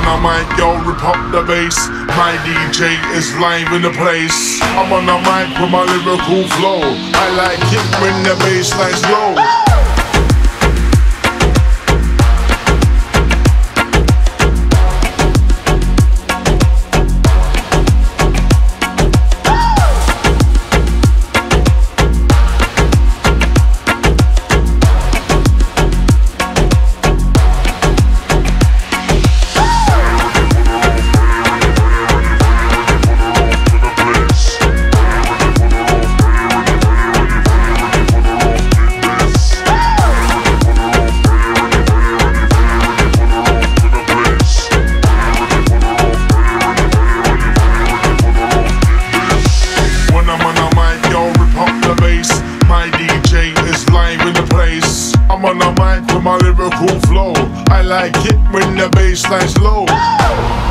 on a mic, yo, rip up the bass. My DJ is live in the place. I'm on a mic with my lyrical flow. I like it when the bass line's low. My DJ is live in the place. I'm on a mic with my lyrical flow. I like it when the bass line's low.